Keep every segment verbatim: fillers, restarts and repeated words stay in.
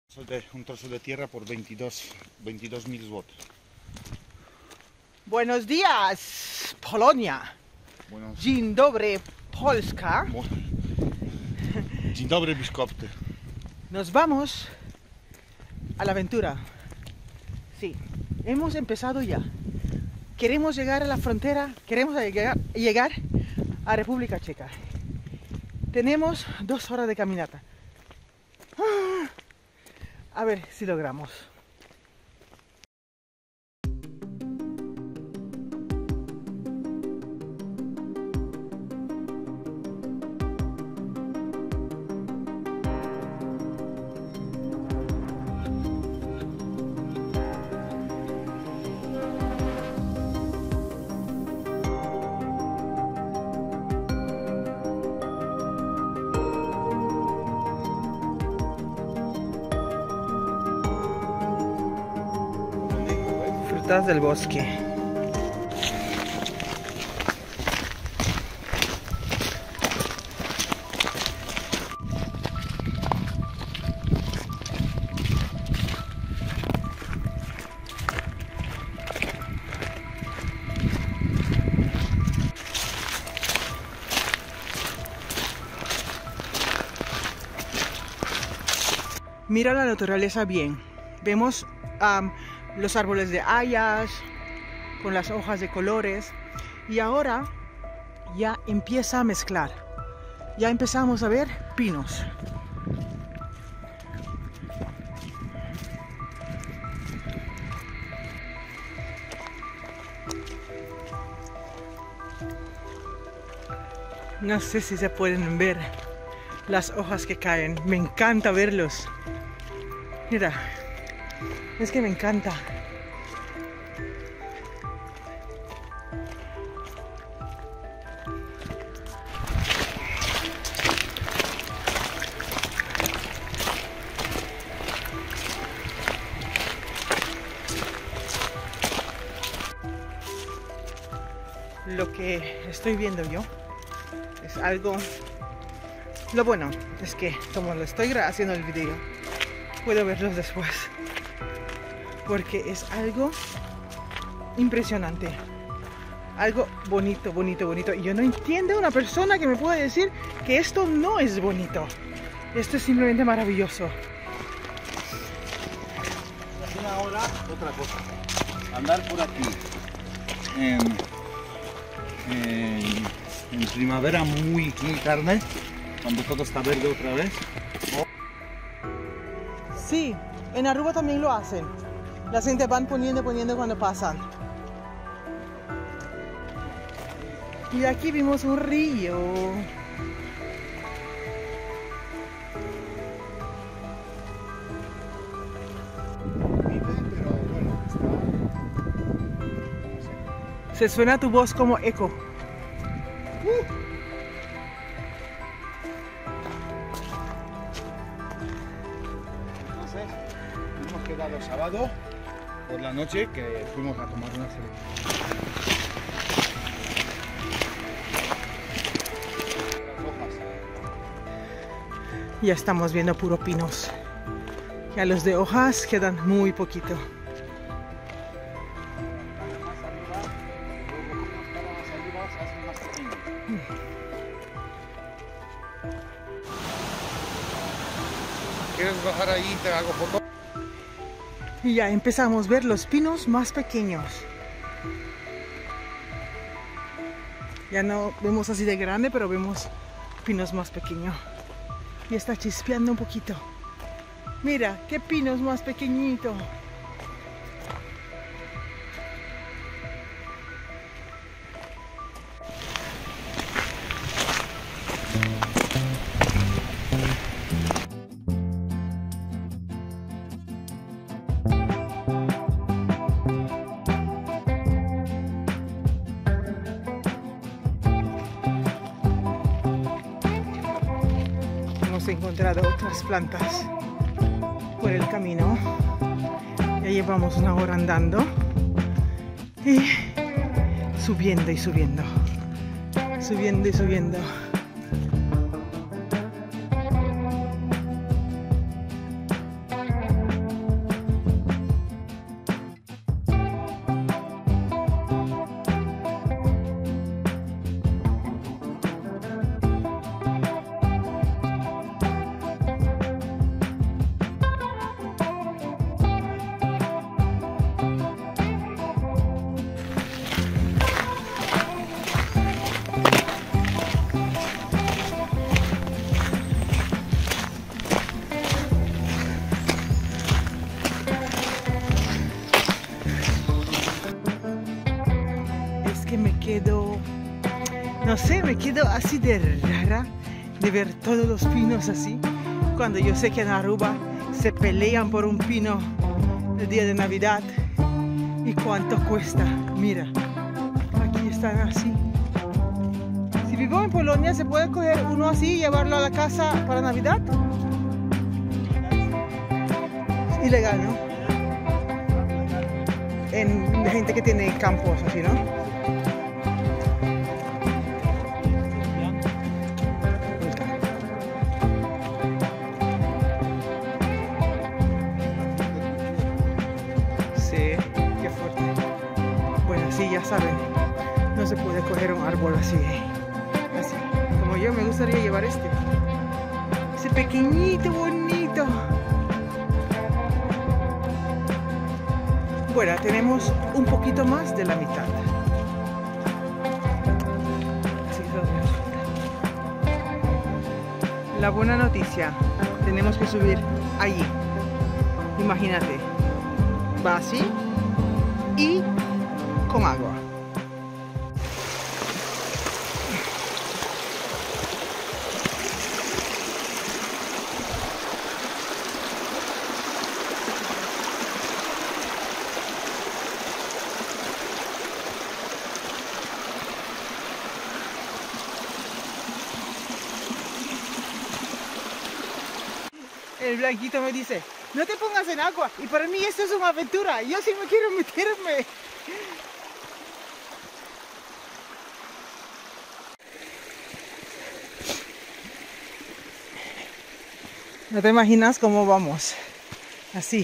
De un trozo de tierra por veintidós mil złotych. Buenos días, Polonia. Buenos... Dzień dobry, Polska. Dzień dobry, Biszkopty. Nos vamos a la aventura. Sí, hemos empezado ya. Queremos llegar a la frontera, queremos llegar, llegar a República Checa. Tenemos dos horas de caminata. A ver si logramos. Frutas del bosque. Mira la naturaleza bien. Vemos um, los árboles de hayas con las hojas de colores, y ahora ya empieza a mezclar. Ya empezamos a ver pinos. No sé si se pueden ver las hojas que caen. Me encanta verlos. Mira, es que me encanta. Lo que estoy viendo yo es algo... Lo bueno es que como lo estoy haciendo el video, puedo verlos después, porque es algo impresionante, algo bonito, bonito, bonito. Y yo no entiendo a una persona que me pueda decir que esto no es bonito. Esto es simplemente maravilloso. Ahora otra cosa, andar por aquí en, en, en primavera muy, muy tarde, cuando todo está verde otra vez. Sí, en Aruba también lo hacen. La gente van poniendo, poniendo cuando pasan. Y aquí vimos un río. Se suena tu voz como eco. Uh. Hemos quedado sábado por la noche, que fuimos a tomar una cerveza. Ya estamos viendo puro pinos. Ya los de hojas quedan muy poquito. ¿Quieres bajar ahí y te hago foto? Y ya empezamos a ver los pinos más pequeños. Ya no vemos así de grande, pero vemos pinos más pequeños. Y está chispeando un poquito. Mira, qué pinos más pequeñitos. Hemos encontrado otras plantas por el camino. Ya llevamos una hora andando y subiendo y subiendo, subiendo y subiendo. quedo, no sé, me quedo así de rara de ver todos los pinos así. Cuando yo sé que en Aruba se pelean por un pino el día de Navidad. ¿Y cuánto cuesta? Mira, aquí están así. Si vivo en Polonia, ¿se puede coger uno así y llevarlo a la casa para Navidad? Es ilegal, ¿no? En gente que tiene campos así, ¿no? Sí, qué fuerte. Bueno, sí, ya saben, no se puede coger un árbol así, así. Como yo, me gustaría llevar este. Ese pequeñito, bonito. Bueno, tenemos un poquito más de la mitad. Así que la buena noticia, tenemos que subir allí. Imagínate, va así y con agua. El blanquito me dice, no te pongas en agua. Y para mí esto es una aventura. Yo sí me quiero meterme. No te imaginas cómo vamos. Así.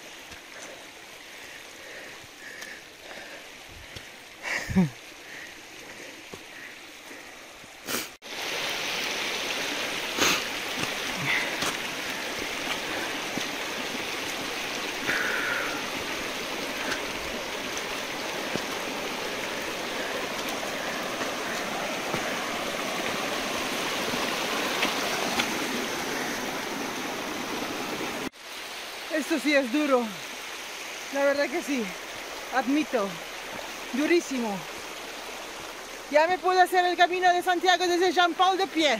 Esto sí es duro, la verdad que sí, admito, durísimo. Ya me puedo hacer el camino de Santiago desde Jean Paul de pie.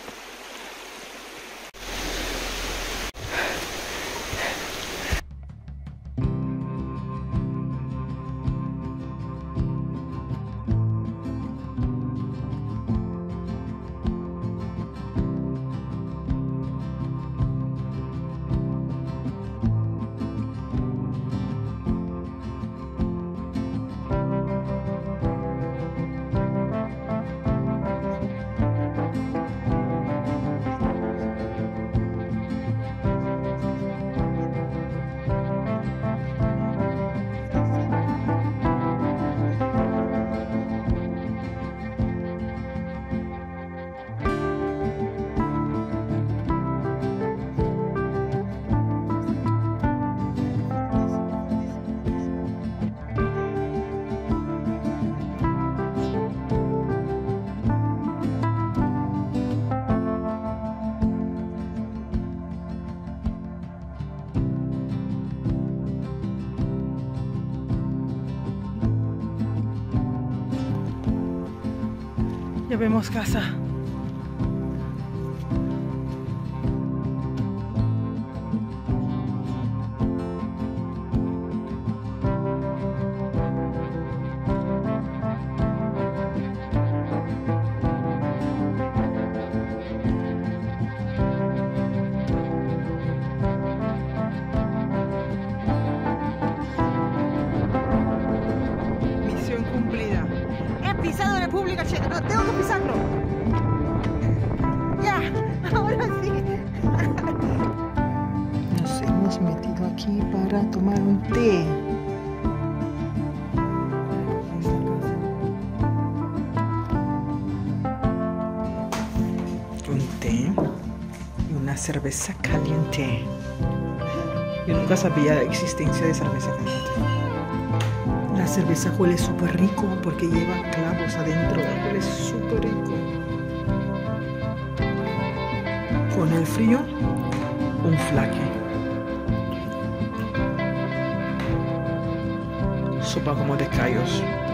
Ya vemos casa. Misión cumplida. He pisado República Checa, no tengo que pisarlo. Ya, ahora sí. Nos hemos metido aquí para tomar un té. Un té y una cerveza caliente. Yo nunca sabía la existencia de cerveza caliente. La cerveza huele súper rico porque lleva clavos adentro. Huele súper rico. Con el frío, un flaque. Sopa como de callos.